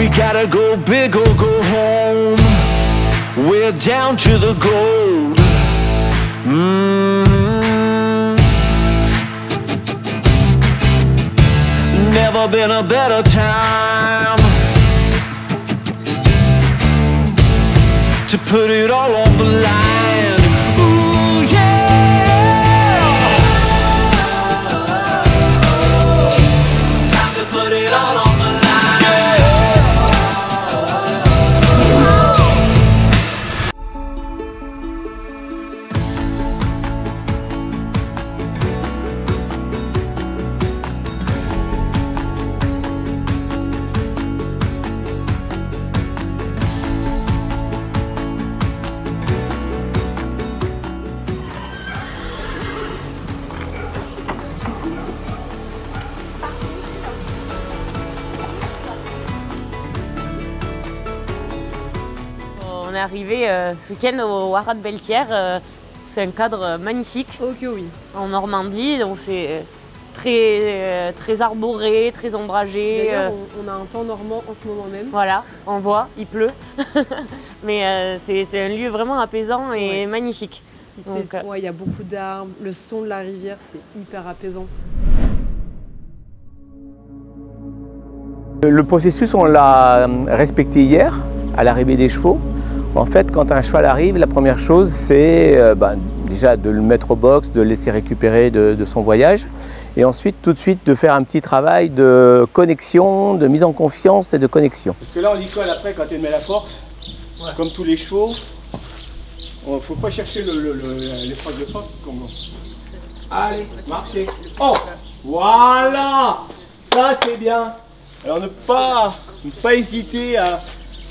gotta go big or go home. We're down to the gold. Never been a better time to put it all on the line. Ooh, yeah. Time to put it all on the line. On est arrivé ce week-end au Haras de Beltière. C'est un cadre magnifique. Ok, oui. En Normandie, donc c'est très arboré, très ombragé. D'ailleurs, on a un temps normand en ce moment même. Voilà, on voit, il pleut. Mais c'est un lieu vraiment apaisant et magnifique. Il y a beaucoup d'arbres, le son de la rivière, c'est hyper apaisant. Le processus, on l'a respecté hier, à l'arrivée des chevaux. En fait, quand un cheval arrive, la première chose, c'est déjà de le mettre au box, de le laisser récupérer de son voyage. Et ensuite, tout de suite, de faire un petit travail de connexion, de mise en confiance et de connexion. Parce que là, on y colle après quand elle met la force, comme tous les chevaux. Il ne faut pas chercher les phrases de force. Allez, marchez. Oh, voilà. Ça, c'est bien. Alors, ne pas hésiter à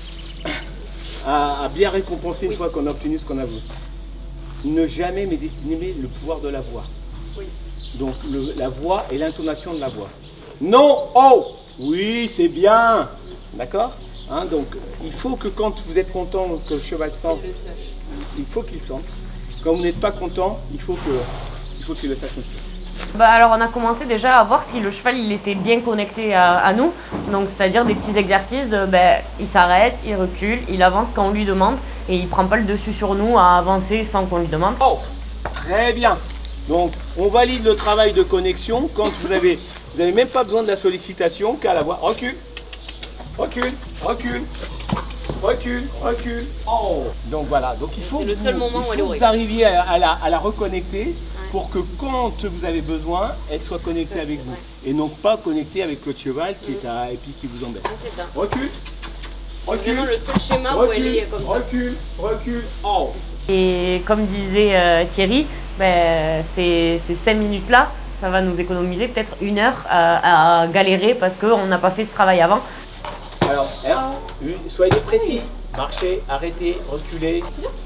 bien récompenser une fois qu'on a obtenu ce qu'on a voulu. Ne jamais mésestimer le pouvoir de la voix. Oui. Donc la voix et l'intonation de la voix. Non, oh, oui, c'est bien. D'accord, hein, donc il faut que quand vous êtes content que le cheval sente, il faut qu'il sente. Quand vous n'êtes pas content, il faut qu'il le sache aussi. Alors on a commencé déjà à voir si le cheval il était bien connecté à nous, donc c'est-à-dire des petits exercices de il s'arrête, il recule, il avance quand on lui demande et il prend pas le dessus sur nous à avancer sans qu'on lui demande. Oh, très bien. Donc on valide le travail de connexion quand vous n'avez même pas besoin de la sollicitation qu'à la voix. Recule, recule, recule, recule, recule. Oh. Donc voilà, donc il faut c'est le seul moment où elle vous arriviez à la reconnecter. Pour que quand vous avez besoin, elle soit connectée avec vous. Et non pas connectée avec le cheval qui est et puis qui vous embête. C'est ça. Recule. Recule. C'est vraiment le seul schéma où elle est comme ça. Recule, recule, oh. Et comme disait Thierry, ces 5 minutes-là, ça va nous économiser peut-être 1 heure à galérer parce qu'on n'a pas fait ce travail avant. Alors, soyez précis. Marchez, arrêtez, reculez.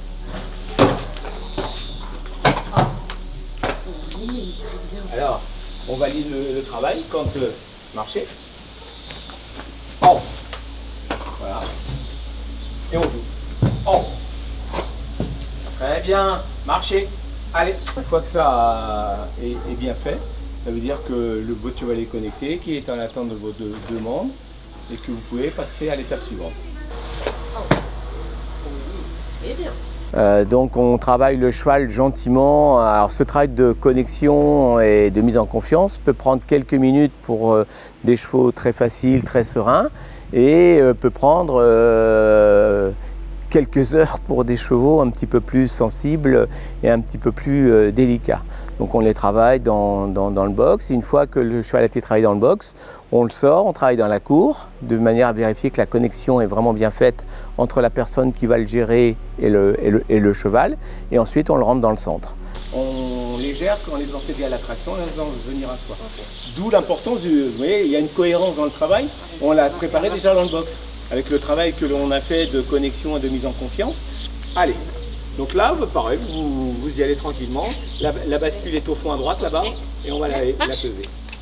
Alors, on valide le travail quand marchez. Oh. Voilà. Et on joue. Oh. Très bien. Marchez. Allez. Une fois que ça est bien fait, ça veut dire que votre cheval est connecté, qu'il est en attente de votre demande et que vous pouvez passer à l'étape suivante. Oh. Et bien. Donc on travaille le cheval gentiment. Alors ce travail de connexion et de mise en confiance peut prendre quelques minutes pour des chevaux très faciles, très sereins, et peut prendre quelques heures pour des chevaux un petit peu plus sensibles et un petit peu plus délicats. Donc on les travaille dans le box. Une fois que le cheval a été travaillé dans le box, on le sort, on travaille dans la cour, de manière à vérifier que la connexion est vraiment bien faite entre la personne qui va le gérer et le cheval. Et ensuite, on le rentre dans le centre. On les gère quand on les en fait bien à l'attraction, on les en venir à soi. D'où l'importance vous voyez, il y a une cohérence dans le travail. On l'a préparé déjà dans le box, avec le travail que l'on a fait de connexion et de mise en confiance. Allez, donc là, pareil, vous y allez tranquillement. La bascule est au fond à droite là-bas, et on va la peser.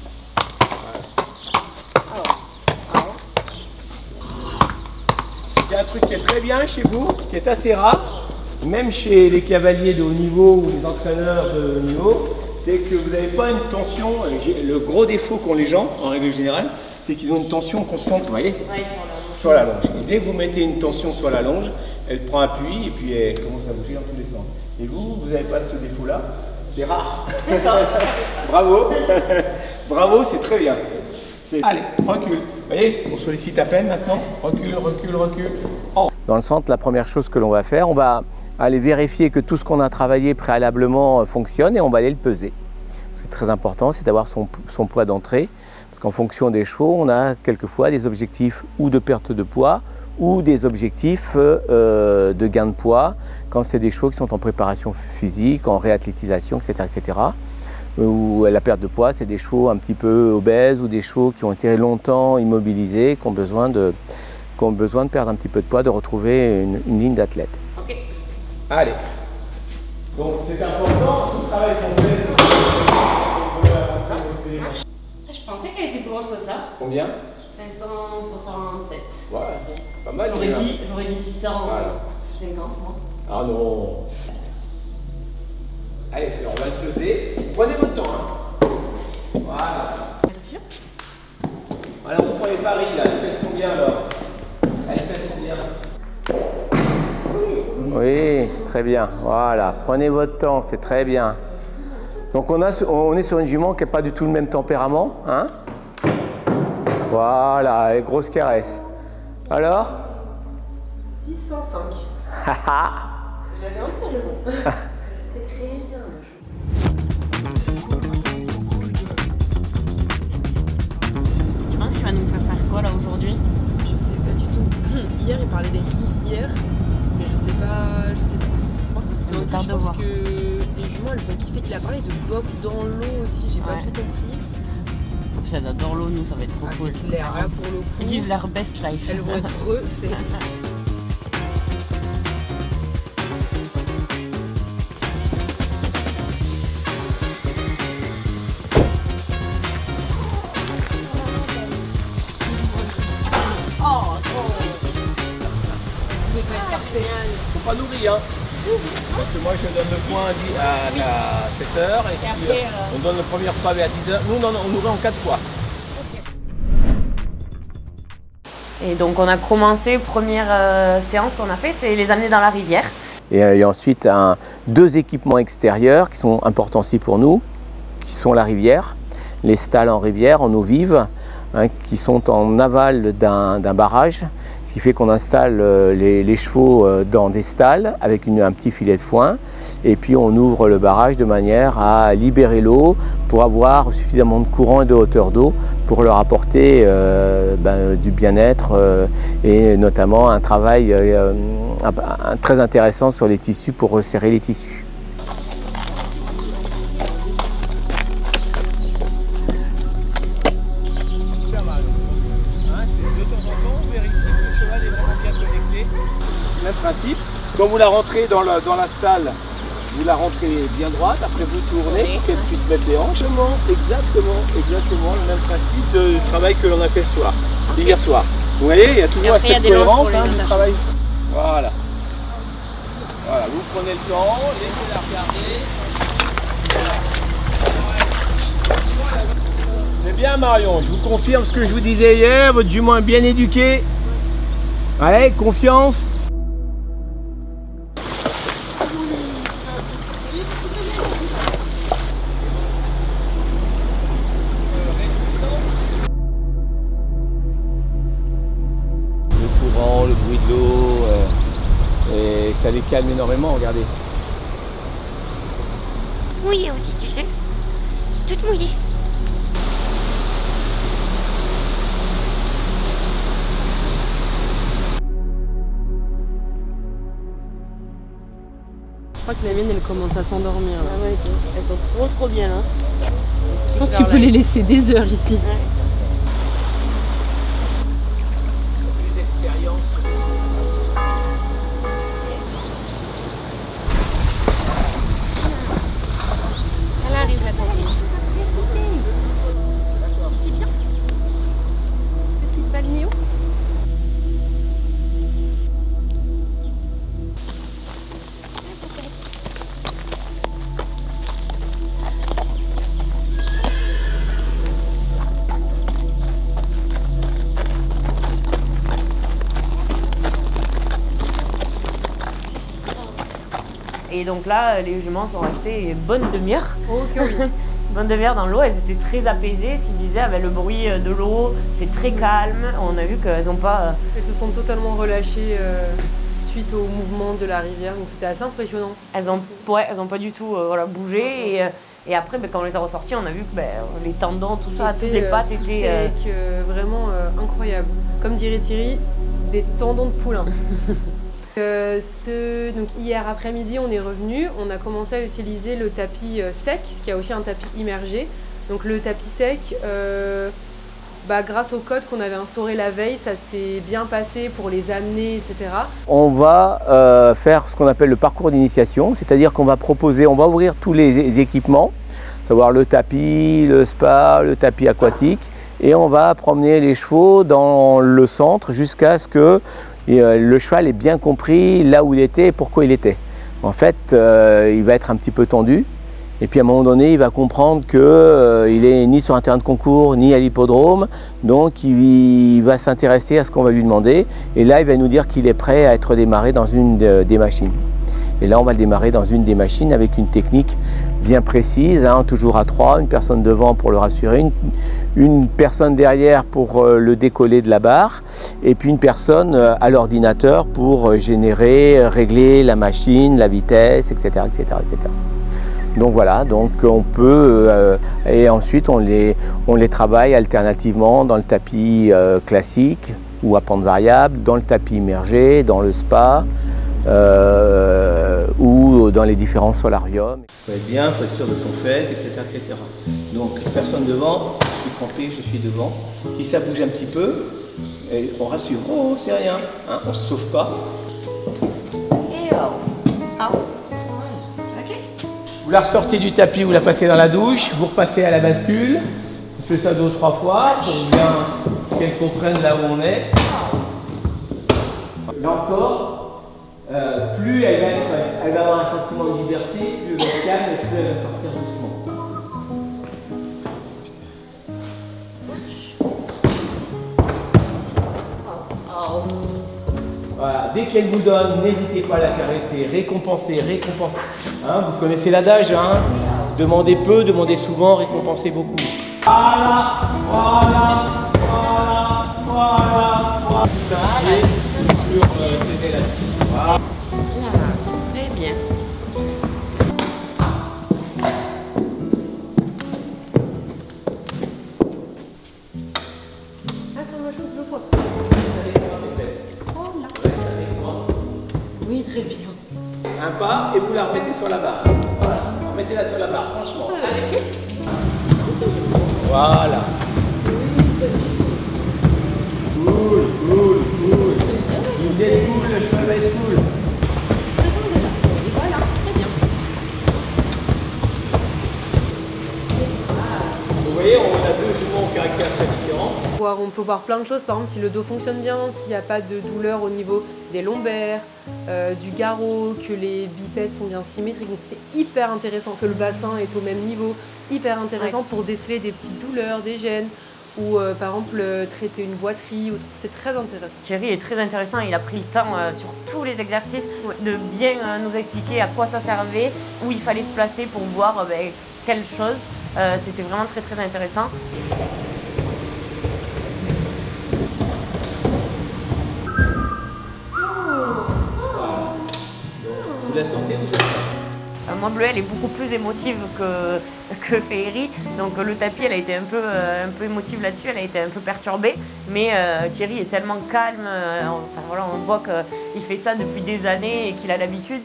Il y a un truc qui est très bien chez vous, qui est assez rare, même chez les cavaliers de haut niveau ou les entraîneurs de haut niveau, c'est que vous n'avez pas une tension. Le gros défaut qu'ont les gens, en règle générale, c'est qu'ils ont une tension constante, vous voyez. sur la longe. Et dès que vous mettez une tension sur la longe, elle prend appui et puis elle commence à bouger dans tous les sens. Et vous n'avez pas ce défaut-là. C'est rare. Bravo. Bravo, c'est très bien. Allez, recule. Vous voyez, on sollicite à peine maintenant. Recule, recule, recule. Oh. Dans le centre, la première chose que l'on va faire, on va aller vérifier que tout ce qu'on a travaillé préalablement fonctionne et on va aller le peser. C'est très important, c'est d'avoir son poids d'entrée. Parce qu'en fonction des chevaux, on a quelquefois des objectifs ou de perte de poids ou des objectifs de gain de poids quand c'est des chevaux qui sont en préparation physique, en réathlétisation, etc. etc. Ou la perte de poids, c'est des chevaux un petit peu obèses ou des chevaux qui ont été longtemps immobilisés, qui ont besoin de perdre un petit peu de poids, de retrouver une ligne d'athlète. Ok. Allez. Donc c'est important, tout le travail qu'on fait. Je pensais qu'elle était plus grosse que ça. Combien? 567. Ouais, pas mal. J'aurais dit 650 moi. Ah non. Allez, alors on va le peser. Prenez votre temps. Hein. Voilà. Alors on prend les paris là. Elle pèse combien alors? Elle pèse combien? Oui, c'est très bien. Voilà, prenez votre temps, c'est très bien. Donc on est sur une jument qui n'a pas du tout le même tempérament. Hein? Voilà, et grosse caresse. Alors? 605. J'avais un peu raison. C'est très bien. Tu penses qu'il va nous faire quoi là aujourd'hui? Je sais pas du tout. Hier il parlait des rivières, mais je sais pas. On tarde de voir. Que les juments elles vont kiffer. Il a parlé de box dans l'eau aussi, j'ai pas tout compris. En plus, elles adorent l'eau, nous, ça va être trop cool. C'est clair, là pour le coup. Ils vivent leur best life. Elles vont être refaites. Faut pas nourrir, hein. Parce que moi je donne le point à 7h et puis après, on donne le premier repas à 10h. Nous on nourrit en 4 fois. Et donc on a commencé, première séance qu'on a fait, c'est les amener dans la rivière. Et ensuite, deux équipements extérieurs qui sont importants aussi pour nous, qui sont la rivière, les stalles en rivière, en eau vive, hein, qui sont en aval d'un barrage, ce qui fait qu'on installe les chevaux dans des stalles avec un petit filet de foin, et puis on ouvre le barrage de manière à libérer l'eau pour avoir suffisamment de courant et de hauteur d'eau pour leur apporter du bien-être et notamment un travail très intéressant sur les tissus pour resserrer les tissus. Même principe, quand vous la rentrez dans la stalle, vous la rentrez bien droite, après vous tournez pour qu'elle puisse mettre les hanches. Exactement le même principe de travail que l'on a fait hier soir. Vous voyez, il y a toujours cette cohérence du travail. Voilà. Voilà, vous prenez le temps, laissez-la regarder. C'est bien Marion, je vous confirme ce que je vous disais hier, votre jument est bien éduquée. Allez, confiance. Le bruit de l'eau, et ça les calme énormément, regardez. Mouillée aussi, tu sais. C'est toute mouillée. Je crois que la mienne elle commence à s'endormir. Ah ouais, elles sont trop bien là. Je pense que tu peux les laisser des heures ici. Ouais. Elle arrive la tante. C'est bien. Petite balnéo. Et donc là, les juments sont restées une bonne demi-heure. Ok, oui. Une bonne demi-heure dans l'eau, elles étaient très apaisées. Ce qu'ils disaient, avec le bruit de l'eau, c'est très calme. On a vu qu'elles n'ont pas... Elles se sont totalement relâchées suite au mouvement de la rivière, donc c'était assez impressionnant. Elles n'ont pas du tout bougé. Et après, quand on les a ressorties, on a vu que les tendons, tout ça, toutes les pattes étaient... Sec, vraiment incroyable. Comme dirait Thierry, des tendons de poulain. Donc hier après-midi, on est revenu, on a commencé à utiliser le tapis sec, ce qui a aussi un tapis immergé. Donc le tapis sec, grâce au code qu'on avait instauré la veille, ça s'est bien passé pour les amener, etc. On va faire ce qu'on appelle le parcours d'initiation, c'est-à-dire qu'on va proposer, on va ouvrir tous les équipements, à savoir le tapis, le spa, le tapis aquatique, et on va promener les chevaux dans le centre jusqu'à ce que le cheval ait bien compris là où il était et pourquoi il était. En fait, il va être un petit peu tendu. Et puis à un moment donné, il va comprendre qu'il n'est ni sur un terrain de concours, ni à l'hippodrome. Donc il va s'intéresser à ce qu'on va lui demander. Et là, il va nous dire qu'il est prêt à être démarré dans une des machines. Et là, on va le démarrer dans une des machines avec une technique bien précise, toujours à 3, une personne devant pour le rassurer, une personne derrière pour le décoller de la barre, et puis une personne à l'ordinateur pour générer, régler la machine, la vitesse, etc. etc., etc. Donc voilà, donc on peut, et ensuite on les travaille alternativement dans le tapis classique ou à pente variable, dans le tapis immergé, dans le spa, ou dans les différents solariums. Il faut être bien, il faut être sûr de son fait, etc., etc. Donc personne devant, je suis compris, je suis devant. Si ça bouge un petit peu, on rassure, oh c'est rien, on ne se sauve pas. Et Vous la ressortez du tapis, vous la passez dans la douche, vous repassez à la bascule, vous faites ça 2 ou 3 fois pour bien qu'elle comprenne là où on est. Là encore, plus elle va avoir un sentiment de liberté, plus elle va être calme et plus elle va sortir doucement. Voilà, dès qu'elle vous donne, n'hésitez pas à la caresser, récompenser, récompenser. Vous connaissez l'adage, demandez peu, demandez souvent, récompensez beaucoup. Voilà, voilà, voilà, voilà, voilà. Et sur ces élastiques. Voilà. Très bien. Oui, très bien. Un pas et vous la remettez sur la barre. Voilà, remettez-la sur la barre, franchement. Allez. Voilà. Cool, cool, cool. Vous êtes cool, le cheval va être cool. Voilà, très bien. Vous voyez, on a 2 juments au caractère très différent. On peut voir plein de choses, par exemple si le dos fonctionne bien, s'il n'y a pas de douleur au niveau des lombaires, du garrot, que les bipèdes sont bien symétriques. Donc c'était hyper intéressant, que le bassin est au même niveau, hyper intéressant pour déceler des petites douleurs, des gènes, ou par exemple traiter une boiterie, c'était très intéressant. Thierry est très intéressant, il a pris le temps sur tous les exercices de bien nous expliquer à quoi ça servait, où il fallait se placer pour voir quelle chose. C'était vraiment très très intéressant. Vous la sentez ou pas? Moi, Bleu, elle est beaucoup plus émotive que Féerie. Donc le tapis, elle a été un peu émotive là-dessus, elle a été un peu perturbée. Mais Thierry est tellement calme, voilà, on voit qu'il fait ça depuis des années et qu'il a l'habitude.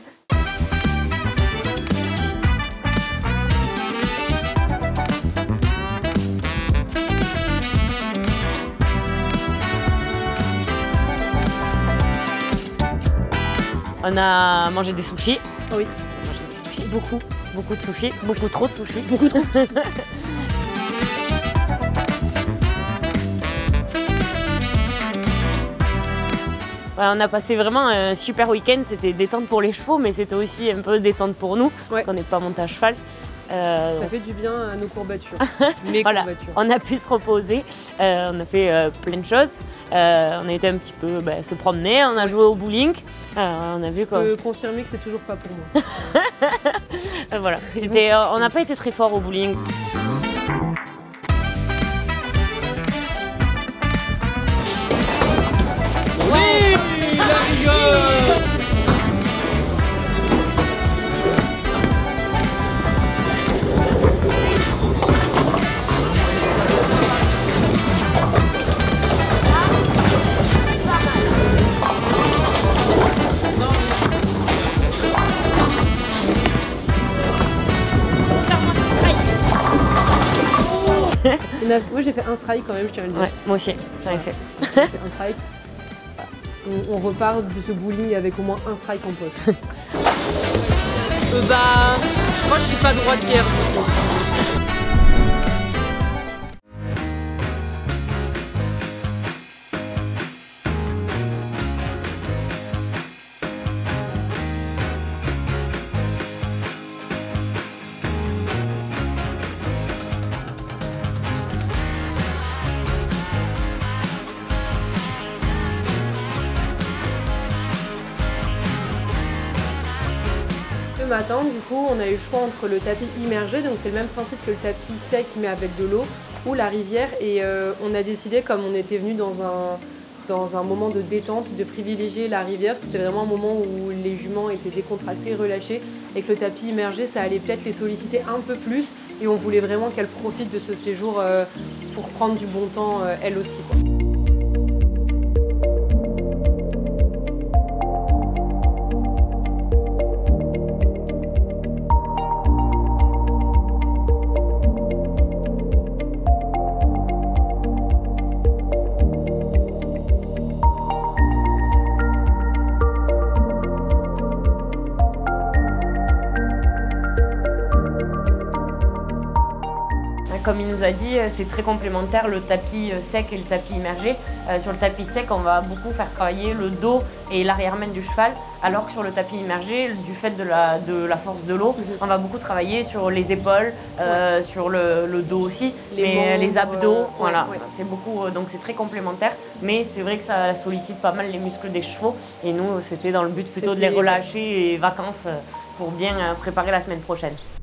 On a mangé des sushis. Oui. On a mangé des sushis, beaucoup de sushis, beaucoup trop de sushis. Beaucoup trop. Ouais, on a passé vraiment un super week-end, c'était détente pour les chevaux, mais c'était aussi un peu détente pour nous, ouais. qu'on n'est pas monté à cheval. Ça fait du bien à nos courbatures. Mes voilà, courbatures. on a pu se reposer, on a fait plein de choses. On a été un petit peu se promener, on a joué au bowling. On a vu quoi. Je peux confirmer que c'est toujours pas pour moi. Voilà, on n'a pas été très fort au bowling. Oui, la rigueur. Moi j'ai fait un strike quand même, je tiens à le dire. Ouais, moi aussi, j'en ai fait. J'ai fait un strike. On repart de ce bowling avec au moins un strike en poche. Je crois que je suis pas droitière. Ce matin, du coup, on a eu le choix entre le tapis immergé, donc c'est le même principe que le tapis sec mais avec de l'eau, ou la rivière. Et on a décidé, comme on était venu dans un moment de détente, de privilégier la rivière, parce que c'était vraiment un moment où les juments étaient décontractés, relâchés, et que le tapis immergé, ça allait peut-être les solliciter un peu plus. Et on voulait vraiment qu'elles profitent de ce séjour pour prendre du bon temps, elles aussi, quoi. Comme il nous a dit, c'est très complémentaire le tapis sec et le tapis immergé. Sur le tapis sec, on va beaucoup faire travailler le dos et l'arrière-main du cheval, alors que sur le tapis immergé, du fait de la force de l'eau, on va beaucoup travailler sur les épaules, sur le dos aussi, les abdos. Voilà, c'est beaucoup, donc c'est très complémentaire. Mais c'est vrai que ça sollicite pas mal les muscles des chevaux. Et nous, c'était dans le but plutôt de les relâcher et vacances pour bien préparer la semaine prochaine.